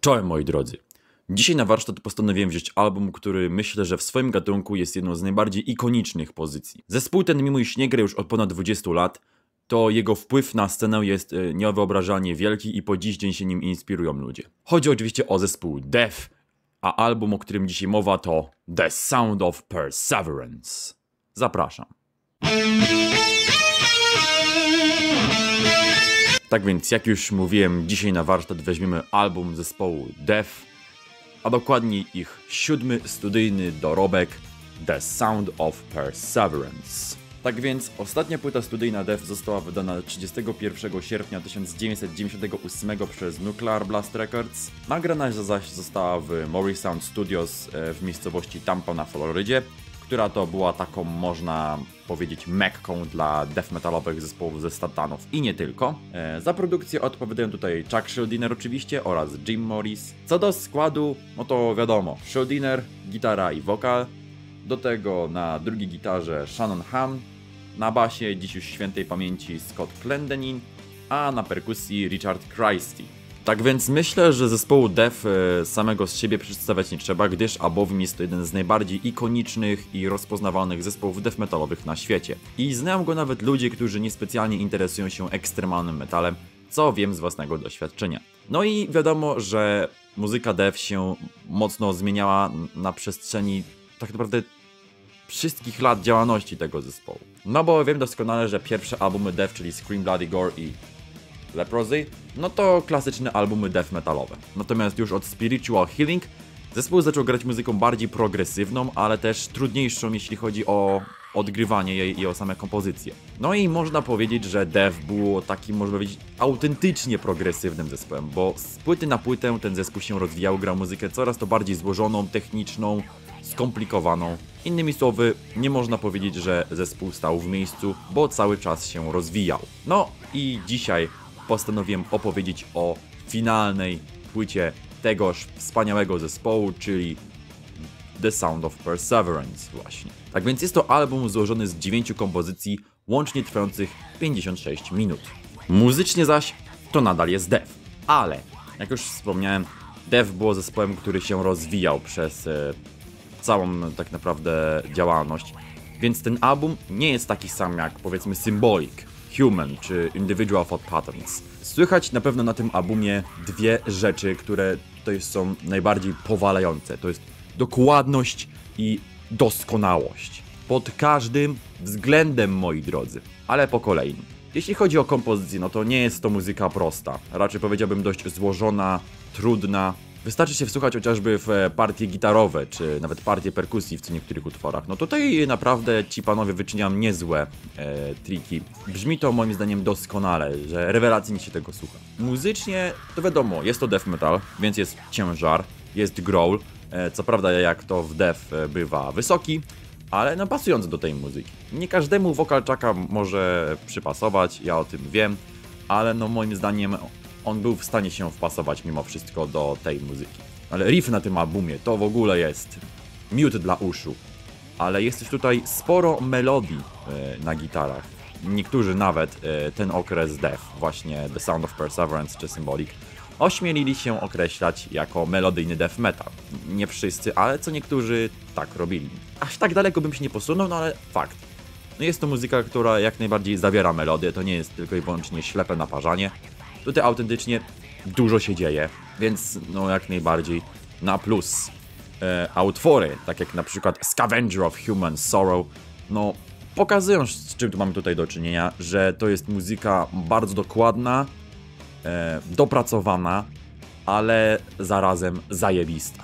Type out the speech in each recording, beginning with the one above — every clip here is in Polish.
Czołem moi drodzy. Dzisiaj na warsztat postanowiłem wziąć album, który myślę, że w swoim gatunku jest jedną z najbardziej ikonicznych pozycji. Zespół ten mimo iż nie gra już od ponad 20 lat, to jego wpływ na scenę jest niewyobrażalnie wielki i po dziś dzień się nim inspirują ludzie. Chodzi oczywiście o zespół Death, a album, o którym dzisiaj mowa, to The Sound of Perseverance. Zapraszam. Tak więc, jak już mówiłem, dzisiaj na warsztat weźmiemy album zespołu Death, a dokładniej ich 7. studyjny dorobek The Sound of Perseverance. Tak więc, ostatnia płyta studyjna Death została wydana 31 sierpnia 1998 przez Nuclear Blast Records. Nagrana zaś została w Maury Sound Studios w miejscowości Tampa na Florydzie, która to była taką, można powiedzieć, mekką dla death metalowych zespołów ze Stanów i nie tylko. Za produkcję odpowiadają tutaj Chuck Schuldiner oczywiście oraz Jim Morris. Co do składu, no to wiadomo, Schuldiner, gitara i wokal, do tego na drugiej gitarze Shannon Hahn, na basie dziś już świętej pamięci Scott Clendenin, a na perkusji Richard Christie. Tak więc myślę, że zespołu Death samego z siebie przedstawiać nie trzeba, gdyż albowiem jest to jeden z najbardziej ikonicznych i rozpoznawalnych zespołów death metalowych na świecie. I znają go nawet ludzie, którzy niespecjalnie interesują się ekstremalnym metalem, co wiem z własnego doświadczenia. No i wiadomo, że muzyka Death się mocno zmieniała na przestrzeni tak naprawdę wszystkich lat działalności tego zespołu. No bo wiem doskonale, że pierwsze albumy Death, czyli Scream Bloody Gore i Leprosy, no to klasyczne albumy death metalowe. Natomiast już od Spiritual Healing zespół zaczął grać muzyką bardziej progresywną, ale też trudniejszą, jeśli chodzi o odgrywanie jej i o same kompozycje. No i można powiedzieć, że Death było takim, można powiedzieć, autentycznie progresywnym zespołem, bo z płyty na płytę ten zespół się rozwijał, grał muzykę coraz to bardziej złożoną, techniczną, skomplikowaną. Innymi słowy, nie można powiedzieć, że zespół stał w miejscu, bo cały czas się rozwijał. No i dzisiaj postanowiłem opowiedzieć o finalnej płycie tegoż wspaniałego zespołu, czyli The Sound of Perseverance właśnie. Tak więc jest to album złożony z 9 kompozycji, łącznie trwających 56 minut. Muzycznie zaś to nadal jest Death, ale jak już wspomniałem, Death było zespołem, który się rozwijał przez całą tak naprawdę działalność, więc ten album nie jest taki sam jak powiedzmy Symbolic, Human czy Individual Thought Patterns. Słychać na pewno na tym albumie dwie rzeczy, które tutaj są najbardziej powalające. To jest dokładność i doskonałość. Pod każdym względem, moi drodzy. Ale po kolei. Jeśli chodzi o kompozycję, no to nie jest to muzyka prosta. Raczej powiedziałbym dość złożona, trudna. Wystarczy się wsłuchać chociażby w partie gitarowe, czy nawet partie perkusji w co niektórych utworach. No tutaj naprawdę ci panowie wyczyniają niezłe triki. Brzmi to moim zdaniem doskonale, że rewelacyjnie się tego słucha. Muzycznie to wiadomo, jest to death metal, więc jest ciężar, jest growl. Co prawda jak to w death bywa wysoki, ale no pasujący do tej muzyki. Nie każdemu wokal Chucka może przypasować, ja o tym wiem, ale no moim zdaniem on był w stanie się wpasować mimo wszystko do tej muzyki. Ale riff na tym albumie to w ogóle jest miód dla uszu. Ale jest też tutaj sporo melodii na gitarach. Niektórzy nawet ten okres Death, właśnie The Sound of Perseverance czy Symbolic, ośmielili się określać jako melodyjny death metal. Nie wszyscy, ale co niektórzy tak robili. Aż tak daleko bym się nie posunął, no ale fakt. No jest to muzyka, która jak najbardziej zawiera melodię, to nie jest tylko i wyłącznie ślepe naparzanie. Tutaj autentycznie dużo się dzieje, więc no jak najbardziej na plus. A utwory, tak jak na przykład Scavenger of Human Sorrow, no pokazują, z czym tu mamy tutaj do czynienia, że to jest muzyka bardzo dokładna, dopracowana, ale zarazem zajebista.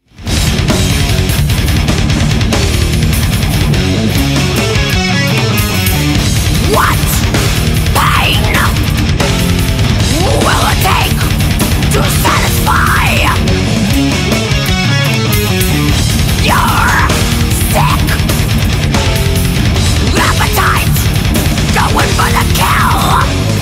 What pain will it take to satisfy your sick appetite? Going for the kill.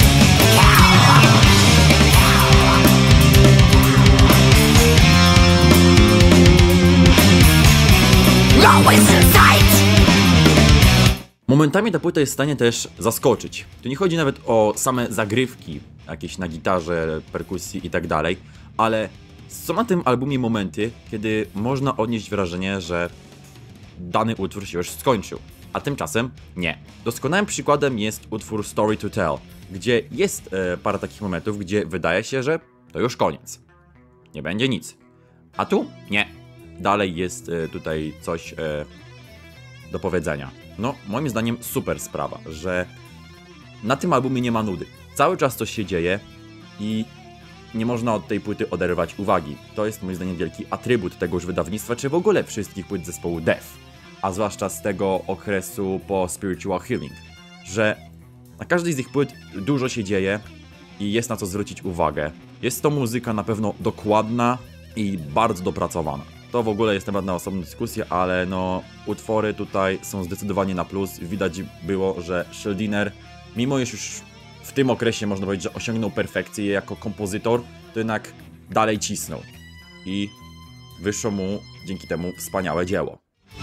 Always in sight. Momentami ta płyta jest w stanie też zaskoczyć. Tu nie chodzi nawet o same zagrywki, jakieś na gitarze, perkusji i tak dalej, ale Są na tym albumie momenty, kiedy można odnieść wrażenie, że dany utwór się już skończył, a tymczasem nie. Doskonałym przykładem jest utwór Story to Tell, gdzie jest parę takich momentów, gdzie wydaje się, że to już koniec. Nie będzie nic. A tu nie. Dalej jest tutaj coś do powiedzenia. No, moim zdaniem super sprawa, że na tym albumie nie ma nudy. Cały czas coś się dzieje i nie można od tej płyty oderwać uwagi. To jest moim zdaniem wielki atrybut tegoż wydawnictwa, czy w ogóle wszystkich płyt zespołu Death, a zwłaszcza z tego okresu po Spiritual Healing, że na każdej z ich płyt dużo się dzieje i jest na co zwrócić uwagę. Jest to muzyka na pewno dokładna i bardzo dopracowana. To w ogóle jest temat na osobną dyskusję, ale no utwory tutaj są zdecydowanie na plus. Widać było, że Schuldiner, mimo iż już w tym okresie można powiedzieć, że osiągnął perfekcję jako kompozytor, to jednak dalej cisnął i wyszło mu dzięki temu wspaniałe dzieło.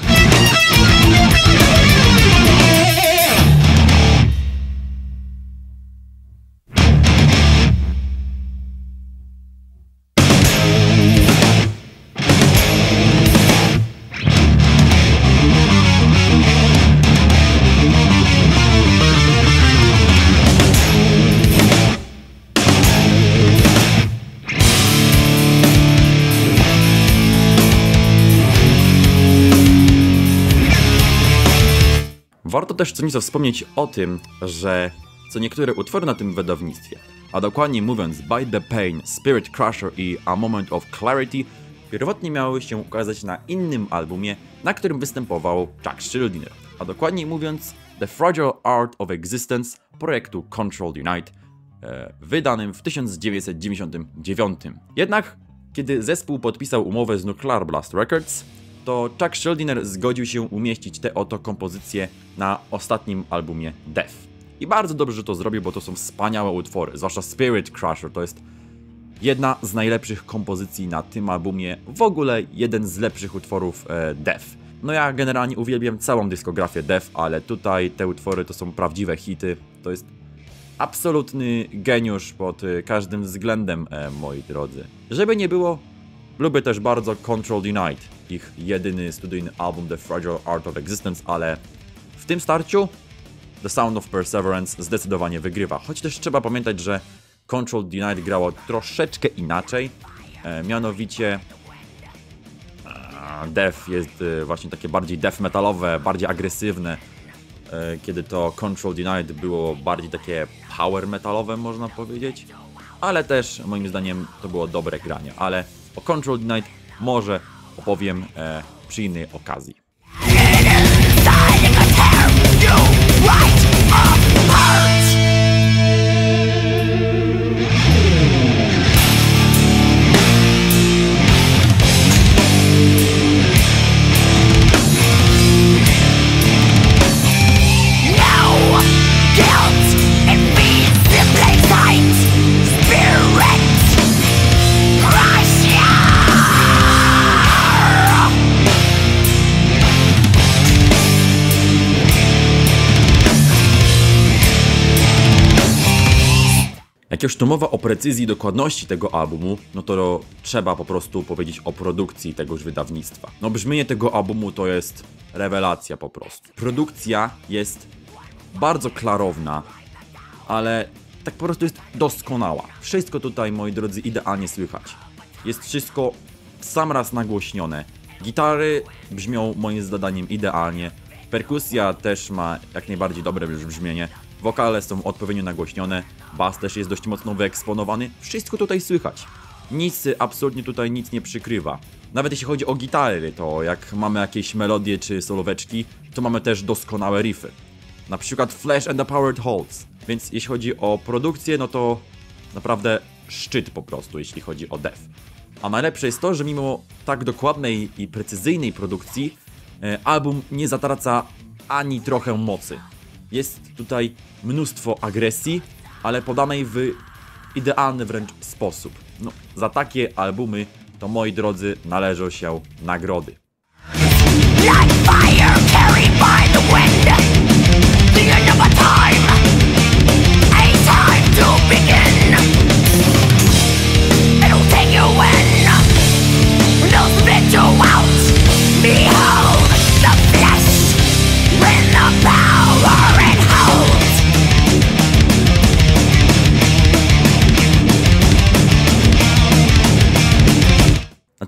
Warto też co nieco wspomnieć o tym, że co niektóre utwory na tym wydawnictwie, a dokładnie mówiąc By the Pain, Spirit Crusher i A Moment of Clarity, pierwotnie miały się ukazać na innym albumie, na którym występował Chuck Schuldiner, a dokładniej mówiąc The Fragile Art of Existence projektu Controlled Unite, wydanym w 1999. Jednak kiedy zespół podpisał umowę z Nuclear Blast Records, to Chuck Schuldiner zgodził się umieścić te oto kompozycje na ostatnim albumie Death. I bardzo dobrze, że to zrobił, bo to są wspaniałe utwory, zwłaszcza Spirit Crusher to jest jedna z najlepszych kompozycji na tym albumie, w ogóle jeden z lepszych utworów Death. No ja generalnie uwielbiam całą dyskografię Death, ale tutaj te utwory to są prawdziwe hity, to jest absolutny geniusz pod każdym względem, moi drodzy. Żeby nie było, lubię też bardzo Controlled Unite, ich jedyny studyjny album The Fragile Art of Existence, ale w tym starciu The Sound of Perseverance zdecydowanie wygrywa. Choć też trzeba pamiętać, że Controlled Unite grało troszeczkę inaczej, mianowicie Death jest właśnie takie bardziej death metalowe, bardziej agresywne, kiedy to Controlled Unite było bardziej takie power metalowe, można powiedzieć, ale też moim zdaniem to było dobre granie, ale o Controlled Unite może opowiem przy innej okazji. Jak już tu mowa o precyzji i dokładności tego albumu, no to trzeba po prostu powiedzieć o produkcji tegoż wydawnictwa. No brzmienie tego albumu to jest rewelacja po prostu. Produkcja jest bardzo klarowna, ale tak po prostu jest doskonała. Wszystko tutaj, moi drodzy, idealnie słychać. Jest wszystko w sam raz nagłośnione. Gitary brzmią moim zdaniem idealnie. Perkusja też ma jak najbardziej dobre brzmienie. Wokale są odpowiednio nagłośnione, bas też jest dość mocno wyeksponowany, wszystko tutaj słychać. Nic, absolutnie tutaj nic nie przykrywa. Nawet jeśli chodzi o gitary, to jak mamy jakieś melodie czy solóweczki, to mamy też doskonałe riffy. Na przykład Flash and the Powered Holds. Więc jeśli chodzi o produkcję, no to naprawdę szczyt po prostu, jeśli chodzi o Death. A najlepsze jest to, że mimo tak dokładnej i precyzyjnej produkcji, album nie zatraca ani trochę mocy. Jest tutaj mnóstwo agresji, ale podanej w idealny wręcz sposób. No, za takie albumy to, moi drodzy, należą się nagrody. Like fire carried by the wind, the end of a time, a time to begin. It'll take you when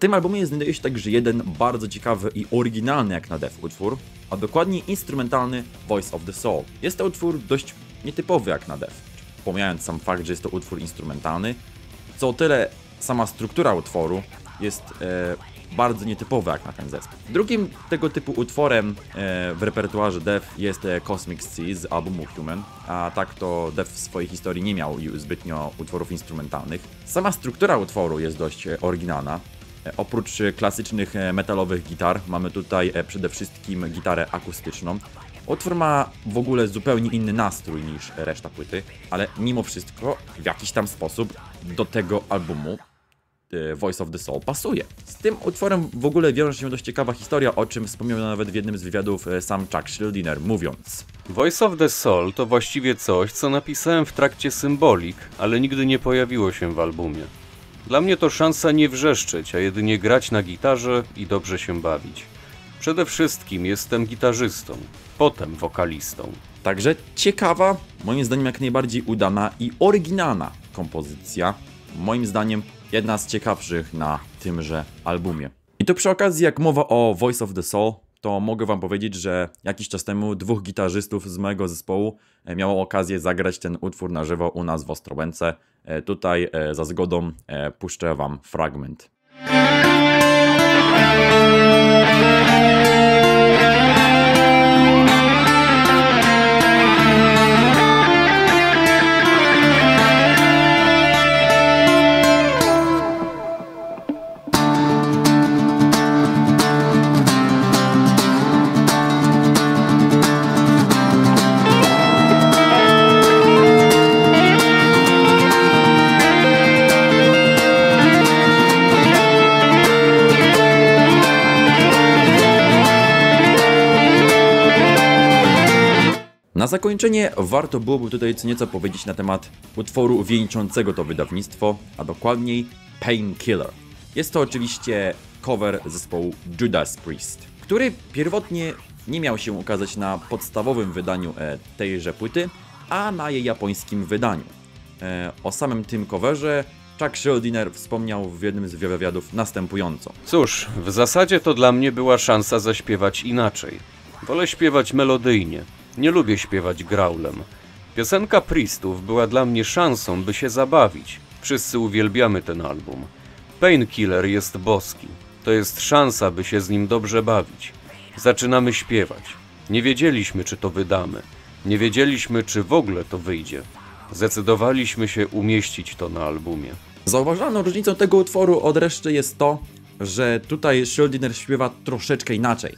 tym albumie znajduje się także jeden bardzo ciekawy i oryginalny jak na Death utwór, a dokładnie instrumentalny Voice of the Soul. Jest to utwór dość nietypowy jak na Death, pomijając sam fakt, że jest to utwór instrumentalny, co o tyle sama struktura utworu jest bardzo nietypowa jak na ten zespół. Drugim tego typu utworem w repertuarze Death jest Cosmic Sea z albumu Human, a tak to Death w swojej historii nie miał zbytnio utworów instrumentalnych. Sama struktura utworu jest dość oryginalna. Oprócz klasycznych metalowych gitar mamy tutaj przede wszystkim gitarę akustyczną. Utwór ma w ogóle zupełnie inny nastrój niż reszta płyty, ale mimo wszystko w jakiś tam sposób do tego albumu Voice of the Soul pasuje. Z tym utworem w ogóle wiąże się dość ciekawa historia, o czym wspomniał nawet w jednym z wywiadów sam Chuck Schuldiner, mówiąc: Voice of the Soul to właściwie coś, co napisałem w trakcie Symbolic, ale nigdy nie pojawiło się w albumie. Dla mnie to szansa nie wrzeszczeć, a jedynie grać na gitarze i dobrze się bawić. Przede wszystkim jestem gitarzystą, potem wokalistą. Także ciekawa, moim zdaniem jak najbardziej udana i oryginalna kompozycja. Moim zdaniem jedna z ciekawszych na tymże albumie. I tu przy okazji, jak mowa o Voice of the Soul, to mogę wam powiedzieć, że jakiś czas temu dwóch gitarzystów z mojego zespołu miało okazję zagrać ten utwór na żywo u nas w Ostrołęce. Tutaj za zgodą puszczę wam fragment. Na zakończenie warto byłoby tutaj co nieco powiedzieć na temat utworu wieńczącego to wydawnictwo, a dokładniej Painkiller. Jest to oczywiście cover zespołu Judas Priest, który pierwotnie nie miał się ukazać na podstawowym wydaniu tejże płyty, a na jej japońskim wydaniu. O samym tym coverze Chuck Schuldiner wspomniał w jednym z wywiadów następująco. Cóż, w zasadzie to dla mnie była szansa zaśpiewać inaczej. Wolę śpiewać melodyjnie. Nie lubię śpiewać graulem. Piosenka Priestów była dla mnie szansą, by się zabawić. Wszyscy uwielbiamy ten album. Painkiller jest boski. To jest szansa, by się z nim dobrze bawić. Zaczynamy śpiewać. Nie wiedzieliśmy, czy to wydamy. Nie wiedzieliśmy, czy w ogóle to wyjdzie. Zdecydowaliśmy się umieścić to na albumie. Zauważalną różnicą tego utworu od reszty jest to, że tutaj Schuldiner śpiewa troszeczkę inaczej.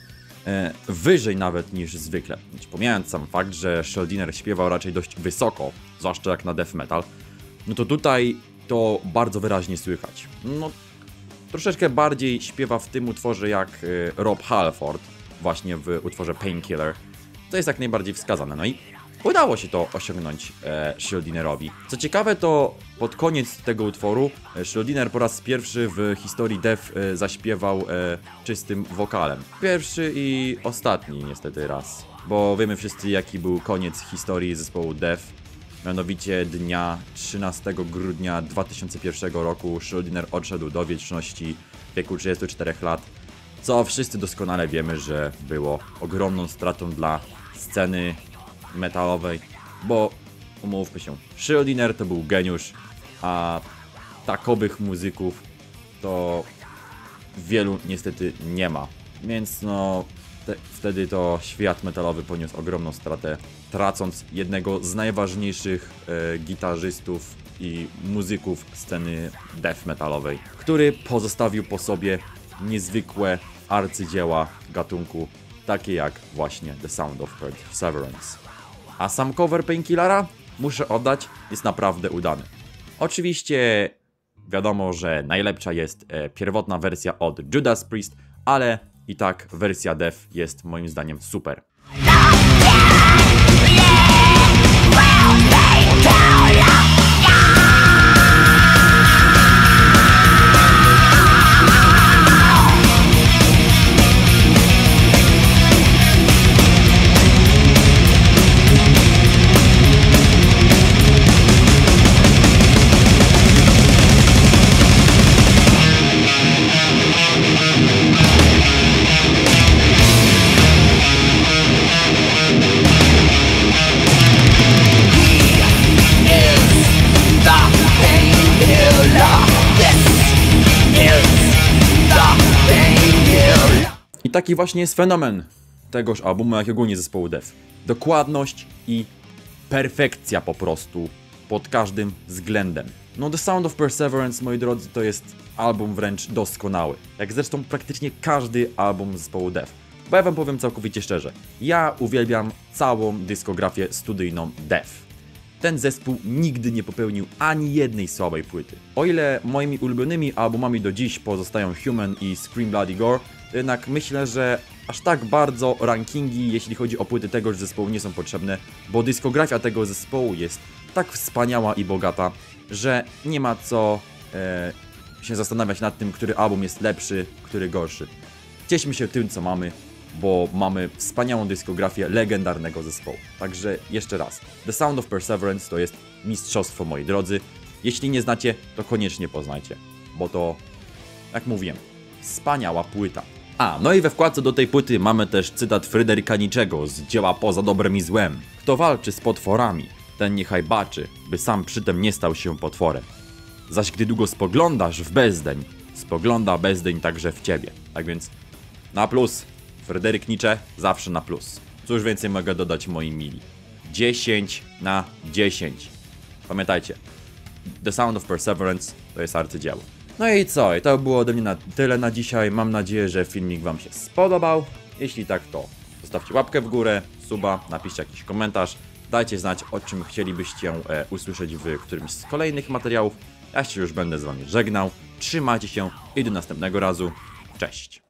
Wyżej nawet niż zwykle. Pomijając sam fakt, że Schuldiner śpiewał raczej dość wysoko, zwłaszcza jak na death metal, no to tutaj to bardzo wyraźnie słychać. No, troszeczkę bardziej śpiewa w tym utworze jak Rob Halford, właśnie w utworze Painkiller. To jest jak najbardziej wskazane. No i udało się to osiągnąć Schuldinerowi. Co ciekawe, to pod koniec tego utworu Schuldiner po raz pierwszy w historii Death zaśpiewał czystym wokalem. Pierwszy i ostatni niestety raz. Bo wiemy wszyscy, jaki był koniec historii zespołu Death. Mianowicie dnia 13 grudnia 2001 roku Schuldiner odszedł do wieczności w wieku 34 lat. Co wszyscy doskonale wiemy, że było ogromną stratą dla sceny metalowej, bo umówmy się, Schuldiner to był geniusz, a takowych muzyków to wielu niestety nie ma, więc no wtedy to świat metalowy poniósł ogromną stratę, tracąc jednego z najważniejszych gitarzystów i muzyków sceny death metalowej, który pozostawił po sobie niezwykłe arcydzieła gatunku, takie jak właśnie The Sound of Perseverance. A sam cover Painkillera, muszę oddać, jest naprawdę udany. Oczywiście wiadomo, że najlepsza jest pierwotna wersja od Judas Priest, ale i tak wersja Death jest moim zdaniem super. I taki właśnie jest fenomen tegoż albumu, jak ogólnie zespołu Death. Dokładność i perfekcja po prostu pod każdym względem. No The Sound of Perseverance, moi drodzy, to jest album wręcz doskonały. Jak zresztą praktycznie każdy album zespołu Death. Bo ja wam powiem całkowicie szczerze, ja uwielbiam całą dyskografię studyjną Death. Ten zespół nigdy nie popełnił ani jednej słabej płyty. O ile moimi ulubionymi albumami do dziś pozostają Human i Scream Bloody Gore, to jednak myślę, że aż tak bardzo rankingi, jeśli chodzi o płyty tegoż zespołu, nie są potrzebne, bo dyskografia tego zespołu jest tak wspaniała i bogata, że nie ma co się zastanawiać nad tym, który album jest lepszy, który gorszy. Cieszmy się tym, co mamy, bo mamy wspaniałą dyskografię legendarnego zespołu. Także jeszcze raz, The Sound of Perseverance to jest mistrzostwo, moi drodzy. Jeśli nie znacie, to koniecznie poznajcie, bo to, jak mówiłem, wspaniała płyta. No i we wkładce do tej płyty mamy też cytat Fryderyka Nietzschego z dzieła Poza dobrem i złem. Kto walczy z potworami, ten niechaj baczy, by sam przytem nie stał się potworem. Zaś gdy długo spoglądasz w bezdeń, spogląda bezdeń także w ciebie. Tak więc na plus. Fryderyk Nietzsche zawsze na plus. Cóż więcej mogę dodać, moi mili. 10 na 10. Pamiętajcie, The Sound of Perseverance to jest arcydzieło. No i co? I to było ode mnie na tyle na dzisiaj. Mam nadzieję, że filmik wam się spodobał. Jeśli tak, to zostawcie łapkę w górę, suba, napiszcie jakiś komentarz. Dajcie znać, o czym chcielibyście usłyszeć w którymś z kolejnych materiałów. Ja się już będę z wami żegnał. Trzymajcie się i do następnego razu. Cześć!